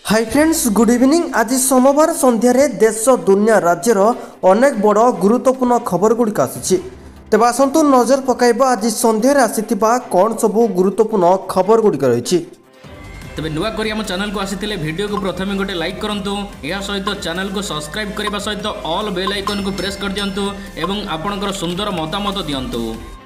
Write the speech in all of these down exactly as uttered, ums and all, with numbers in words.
Hi friends good evening. आज सोमवार संध्यारे देश दुनिया राज्यर अनेक बड़ गुरुत्वपूर्ण खबर गुड़िक आसी तेज आसतु नजर पकाइबा आज संध्यारे आसीथिबा कौन सबू गुरुत्वपूर्ण खबर गुड़िक रही। तेज नुआ करी आम चैनल को आसी वीडियो को प्रथम गोटे लाइक करूँ, यह सहित चैनल को सब्सक्राइब करने सहित ऑल बेल आइकन को प्रेस कर दिंतु एवं आपणकर सुंदर मतामत दिंतु।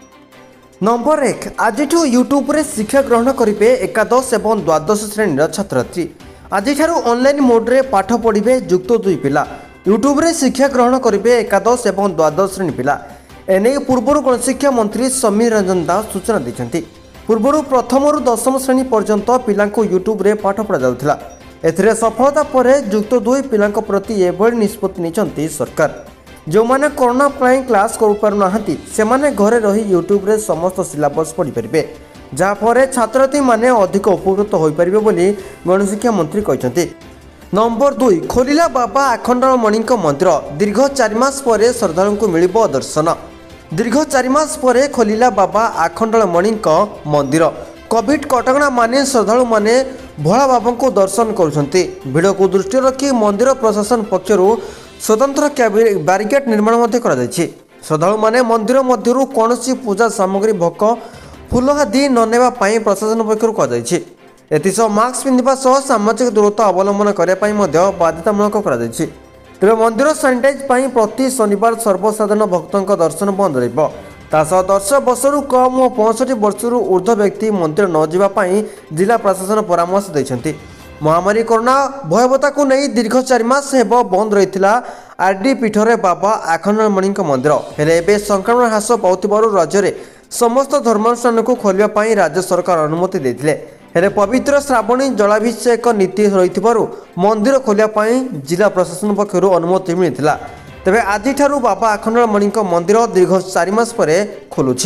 नंबर एक, आज यूट्यूब रे शिक्षा ग्रहण करेंगे एकादश एवं द्वादश श्रेणी छात्रछात्री। आज ऑनलाइन मोड्रे पाठ पढ़े युक्त दुई पिला यूट्यूब रे शिक्षा ग्रहण करेंगे एकादश एवं द्वादश श्रेणी पिला। एने पूर्व गणशिक्षा मंत्री समीर रंजन दास सूचना देते। पूर्व प्रथम रु दशम श्रेणी पर्यंत पिला यूट्यूब रे पाठ पढ़ा जाउथिला। एथिरे सफलता पर युक्त दुई पिला प्रति एभली निष्पत्ति निचंती सरकार। जो माने कोरोना पाई क्लास कर पारना से माने घरे रही यूट्यूब रे समस्त सिलेबस पढ़ी पारे, जहाँफल छात्रछात्री माने अधिक उपकृत हो पारे बोली गणशिक्षा मंत्री कहते। नंबर दुई, खोलिला बाबा आखंडलमणि मंदिर। दीर्घ चार मास पर श्रद्धालु को मिल दर्शन। दीर्घ चार मास पर खोलिला बाबा आखंडलमणि मंदिर। कोविड कटकणा माने श्रद्धालु माने भोला बाबा को दर्शन करुछंती। भिड़ को दृष्टि रखी मंदिर प्रशासन पक्षर स्वतंत्र बैरिकेड निर्माण श्रद्धालु माने मंदिर मध्य कौन पूजा सामग्री भोक फूल आदि न प्रशासन पक्षर कहुई। एसह मास्क पिंधा सह सामाजिक दूरत्व अवलंबन करने बाध्यतामूलक तेज मंदिर सानिटाइज प्रति शनिवार सर्वसाधारण भक्तों दर्शन बंद रहा। दस वर्ष कम और पैंसठ वर्ष ऊर्ध्व व्यक्ति मंदिर न जावाई जिला प्रशासन परामर्श देते। महामारी कोरोना भयावता को नहीं दीर्घ चार मास हेब बंद रही आरडी पीठरे बाबा आखंडलमणि मंदिर। हेले एबे संक्रमण ह्रास पाउथिबारु राज्य में समस्त धर्मानुष्ठान को खोलिया राज्य सरकार अनुमति देथिले। हेले पवित्र श्रावणी जलाभिषेक नीति रही मंदिर खोलिया जिला प्रशासन पक्षर अनुमति मिलता। तेबे आज बाबा आखंडलमणि मंदिर दीर्घ चार मास पर खोलुछि।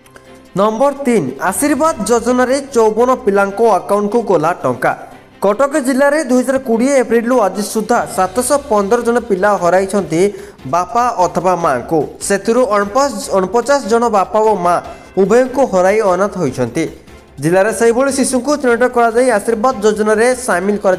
नंबर तीन, आशीर्वाद योजना रे चौवन पिला अकाउंट को गला टंका। कटक जिले में दुई हजार कोड़े एप्रिल आज सुधा सातश पंदर जन पिला हराई बापा अथवा माँ को। से अणपचास जन बापा और माँ उभय को हराई अनाथ होती। जिले में से शिशु को चिन्हट कर आशीर्वाद योजना रे सामिल कर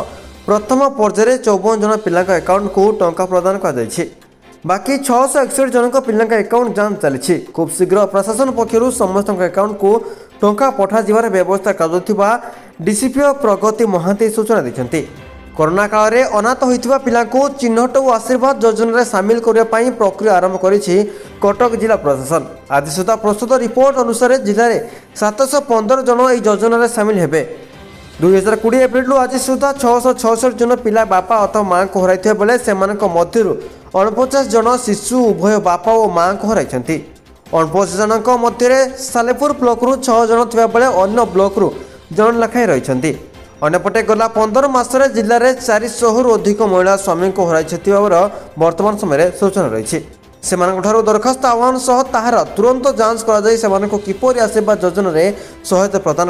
प्रथम पर्यायर चौवन जन पिला अकाउंट को टंका प्रदान कर बाकी छःश एकसठ जन पिला अकाउंट जांच चली। खूब शीघ्र प्रशासन पक्षर समस्त अकाउंट को टंका पठाଯିबार व्यवस्था करुवा डीसीपी प्रगति महांती सूचना देते। कोरोना काल में अनाथ होता पिला चिन्हट और आशीर्वाद योजना रे सामिल करने प्रक्रिया आरंभ करिछि कटक जिला प्रशासन। आज सुधा प्रस्तुत रिपोर्ट अनुसार जिले में सातश पंदर जन यह योजना रे सामिल हेबे। दुई हजार कोड़े एप्रिल आज सुधा छःश छःसठ जन पिला बापा अथवा माँ को हराई बेले से मध्य अणपचास जन शिशु उभय बापा और माँ को हराई। अणपचास जन मध्य सालेपुर ब्लॉक रु छह जन थिबा बेले अन्य ब्लॉक रु जन लखाई रही। अन्यपटे गला पंदर मासरे जिले में चार सौ रु अधिक महिला स्वामी को हराई वर्तमान समय सूचना रही। से दरखास्त आह्वान सह ताहार तुरंत जांच कर किपरि आशीर्वाद योजना रे सहायता प्रदान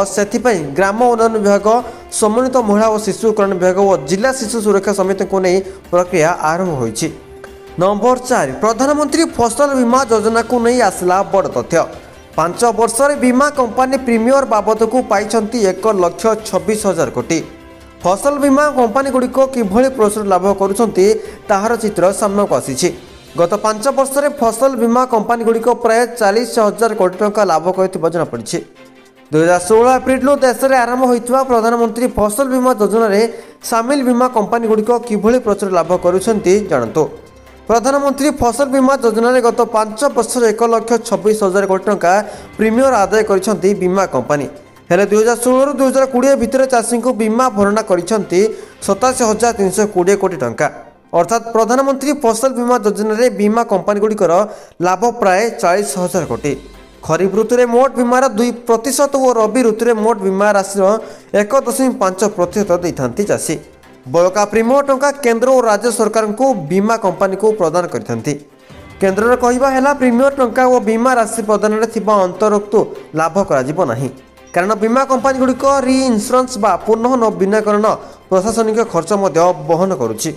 कर ग्राम उन्नयन विभाग, समन्वित महिला और शिशु कल्याण विभाग और जिला शिशु सुरक्षा समिति को नहीं प्रक्रिया आरंभ होइछि। नंबर चार, प्रधानमंत्री फसल बीमा योजना को नहीं आसला बड़ तथ्य। पांच वर्ष बीमा कंपनी प्रीमियर बाबद को पाई एक लक्ष छब्बीस हजार कोटी। फसल बीमा कंपनी गुड़िक किभली प्रोसेस लाभ करुछंती ताहार चित्र सामना को आसी। गत पांच वर्ष फसल बीमा कंपनी गुड़िक प्राय चालीस हजार कोटी टंका लाभ कर जनापड़ी। दुई हजार षोह एप्रिल देश में आरंभ होता प्रधानमंत्री फसल बीमा योजना रे सामिल बीमा कंपनी गुड़िक किभली प्रचुर लाभ करुछंती जानतु। प्रधानमंत्री फसल बीमा योजना रे गत पांच वर्ष एक लक्ष छब्बीस हजार कोटी टंका प्रीमियर आदाय करिसेंती बीमा कंपनी। हेले दुई हजार षोह रु दुई हजार कोड़े भितर चाषी को बीमा भरणा करिसेंती सतासी हजार तीन सौ कोड़े कोटी टंका। अर्थात प्रधानमंत्री फसल बीमा योजना रे बीमा कंपनी गुड़िकर लाभ प्राय चालीस हजार कोटी। खरीफ ऋतु में मोट बीमार दुई प्रतिशत और रबी ऋतु में मोट बीमा राशि एक दशमिक पांच प्रतिशत देते चाषी। बड़का प्रीमियर टंका केंद्र और राज्य सरकार को बीमा कंपनी को प्रदान करते। केंद्र कहवा है प्रीमियर टंका और बीमा राशि प्रदान में अंतर्भुक्त लाभ कर कारण बीमा कंपनी गुड़िक रि इन्स्योरेंस बा पुनः नवीनीकरण प्रशासनिक खर्च बहन करुछि।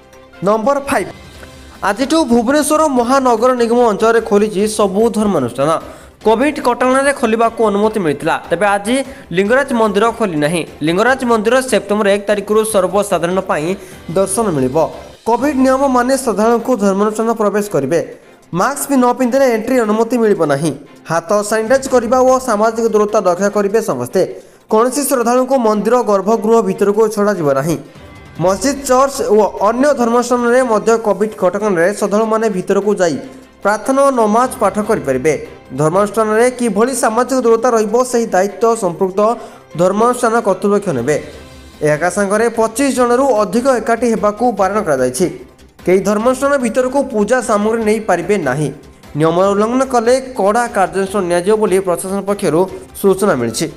नंबर फाइव, आज भुवनेश्वर महानगर निगम अंचल खोली सबु धर्मानुष्ठान। कोविड कटकणा खोलने अनुमति मिलता तेज आज लिंगराज मंदिर खोली ना। लिंगराज मंदिर सेप्टेम्बर एक तारिख सर्वसाधारण दर्शन मिल। कोविड नियम माने श्रद्धालु को धर्मानुष्ठान प्रवेश करेंगे। मास्क भी न पिंधे एंट्री अनुमति मिल ना। हाथ सानिटाइज करने और सामाजिक दूरता रक्षा करेंगे समस्ते। कौन श्रद्धालु को मंदिर गर्भगृह भीतर को छड़ा ना। मस्जिद चर्च और अन्य धर्मस्थान में कोविड कटकणा श्रद्धालु मैंने भीतर को जाई प्रार्थना और नमाज पाठ करेंगे। धर्मानुष्ठान में किभली सामाजिक दूरता रही दायित्व संपृक्त धर्मानुष्ठान कर्तृपक्ष ने। एका सांगरे पच्चीस जन रु अधिक एकाठी होगाकू बारण कर कई धर्मानुष्ठान भीतर को पूजा सामग्री नहीं पारे ना। नियम उल्लंघन कले कड़ा कार्यानुष्ठान नि प्रशासन पक्षर सूचना मिली।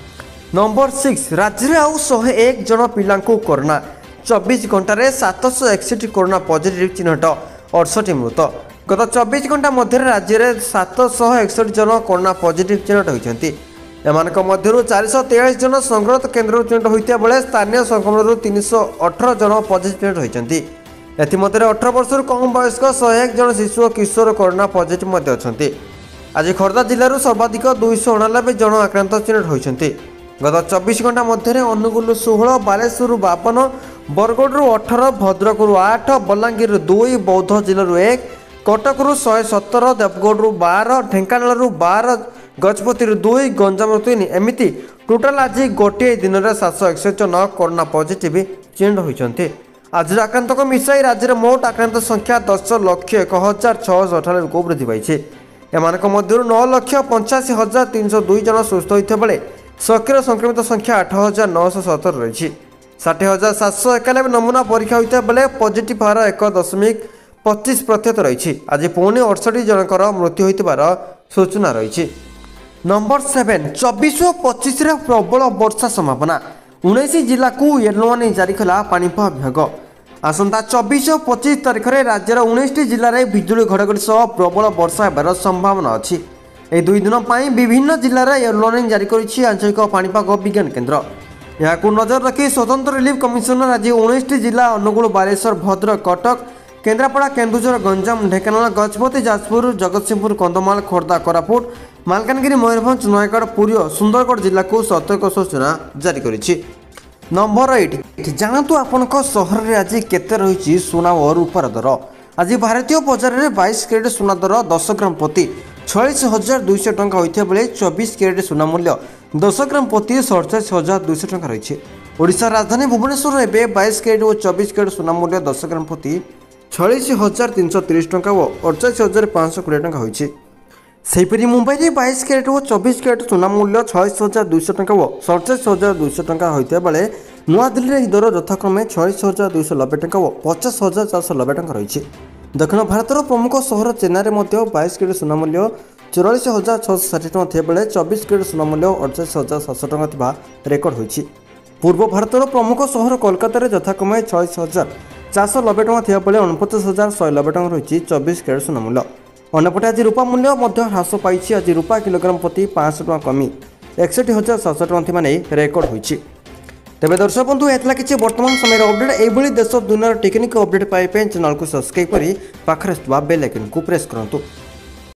नंबर सिक्स राज्य में आउ शहे एक जन पिला कोरोना चौबीस घंटे सात सौ एकसठ कोरोना पॉजिटिव चिन्हट अड़सठ मृत। गत चौबीस घंटा मध्य राज्य में सात सौ एकसठ जन कोरोना पॉजिटिव चिन्हट होती। एमानक मध्यरु चार सौ तेयालीस जन संग्रह केन्द्र चिन्हट होता बेले स्थानीय संक्रमण तीन सौ अठर जन पॉजिटिव चिन्हट होती। एमध्य अठर वर्ष कम वयस्क शहे एक जन शिशु और किशोर कोरोना पॉजिटिव अच्छा। आज खोर्धा जिलूर सर्वाधिक दुईश अणानबे जन आक्रांत चिन्हट होती। गत चौबीस घंटा मध्य अनुगुल षोह बालेश्वर बावन बरगढ़ अठर भद्रक आठ बलांगीर दुई बौद्ध जिलूर एक कटक शहे सतर देवगढ़ बार ढेंकानाल बार गजपति दुई गंजाम तीन एमती टोटाल आज गोटे दिन में सात सौ एकसठ जन कोरोना पॉजिटिव चिन्हट होती। आज आक्रांत को मिसाई राज्य में मोट आक्रांत संख्या दस लक्ष एक हजार छःश अठानबे को वृद्धि पाई। एम नौ लक्ष पंचाशी हजार तीन सौ दुई जन सुस्थ होता बेले सक्रिय संक्रमित संख्या आठ हजार नौश सतर रही। षाठी हजार सात सौ एकानबे नमूना परीक्षा होता बेले पॉजिटिव हार एक दशमिक पच्चीस प्रतिशत रही। आज पुणी अड़सठ जनकर मृत्यु होइतिबार सूचना रही। नंबर सेवेन चौबीस और पच्चीस प्रबल वर्षा संभावना उन्नीस जिला को येलो वार्निंग जारी कला पाणीपाग विभाग। आसंता चौबीस और पच्चीस तारिख में राज्यर उन्नीस जिले में बिजुली घड़घड़ी सह प्रबल वर्षा होबार संभावना अच्छी। ए दुई दिन पर विभिन्न जिले में येलो वार्निंग जारी करिछि आंचलिक पाणीपाग विज्ञान केन्द्र। यहाँ नजर रखी स्वतंत्र रिलीफ कमिशनर आज उन्नीस जिला अनुगुल बालेश्वर भद्रक कटक केन्द्रापड़ा केन्दुझर गंजाम ढेंकानाल गजपति जाजपुर जगतसिंहपुर कंधमाल खोर्धा कोरापुट मालकानगिरी मयूरभंज नयगढ़ पुरी और सुंदरगढ़ जिला को सतर्क सूचना जारी करिछि। नंबर एट जानतु आपनक सहर में आज केते रही सुना और रूपार दर। आज भारतीय बजार में बाईस कैरेट सुना दर दस ग्राम प्रति छयालीस हजार दुईश टंका होता बेले चौबीस कैरेट सुना मूल्य दस ग्राम प्रति सड़चाश हजार दुईश टंका रही। ओडिशा राजधानी भुवनेश्वर एवं बाईस कैरेट और चौबीस कैरेट सुना मूल्य दस ग्राम प्रति छयालीस हजार तीन सौ तीस टंका और अड़चाश हजार पाँच कोड़े टंका होती। सेहीपरि मुंबई में बाईस कैरेट और चौबीस कैरेट सुना मूल्य छयालीस हजार दुईश टंका और सड़चाश हजार दुईश टंका होता बेले नुआदिल्ली में दर यथाक्रमे छयालीस हजार दुईश नब्बे टंका और पचास हजार चार सौ नब्बे टंका रही। दक्षिण भारतर प्रमुख सहर चेन्नई में बाईस कैरेट सुना मूल्य चौरालीस हजार छःश षाठी टंका थे बेले चौबीस कैरेट सुना मूल्य अड़चाश हजार सातश टंका थिबा रेकर्ड होती। पूर्व भारतर प्रमुख सहर कोलकाता यथाक्रमे छयालीस हजार चार सौ नब्बे टंका थिबा बेले उनपचास हजार शहे नब्बे टंका रही चौबीस कैरेट सुना मूल्य। अन्यपटे आज रूपा मूल्य ह्रास पाई। आज रूपा किलोग्राम प्रति पाँच सौ टका कमी एकसठ हजार सातश टका नहीं रेकर्ड होती। तेज दर्शक बंधु एतला किसी वर्तमान समय अपडेट यही देश दुनिया टेक्निक अपडेट पाइप चैनल को सब्सक्राइब कर पाखरे बेल आइकन को प्रेस करूँ।